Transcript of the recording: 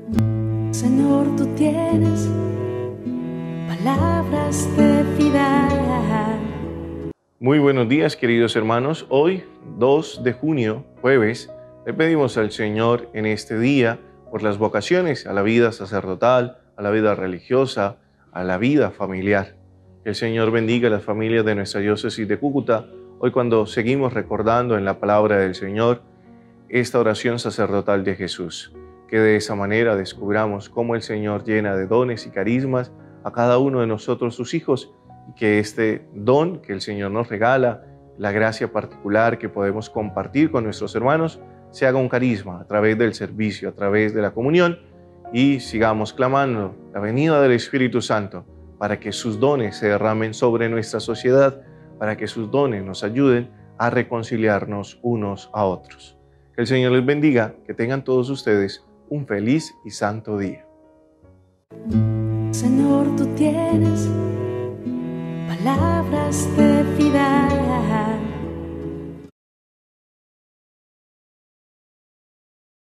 Señor, tú tienes palabras de vida. Muy buenos días, queridos hermanos. Hoy, 2 de junio, jueves, le pedimos al Señor en este día por las vocaciones a la vida sacerdotal, a la vida religiosa, a la vida familiar. Que el Señor bendiga a las familias de nuestra diócesis de Cúcuta. Hoy, cuando seguimos recordando en la palabra del Señor esta oración sacerdotal de Jesús, que de esa manera descubramos cómo el Señor llena de dones y carismas a cada uno de nosotros, sus hijos, y que este don que el Señor nos regala, la gracia particular que podemos compartir con nuestros hermanos, se haga un carisma a través del servicio, a través de la comunión, y sigamos clamando la venida del Espíritu Santo para que sus dones se derramen sobre nuestra sociedad, para que sus dones nos ayuden a reconciliarnos unos a otros. Que el Señor les bendiga, que tengan todos ustedes un feliz y santo día. Señor, tú tienes palabras de vida.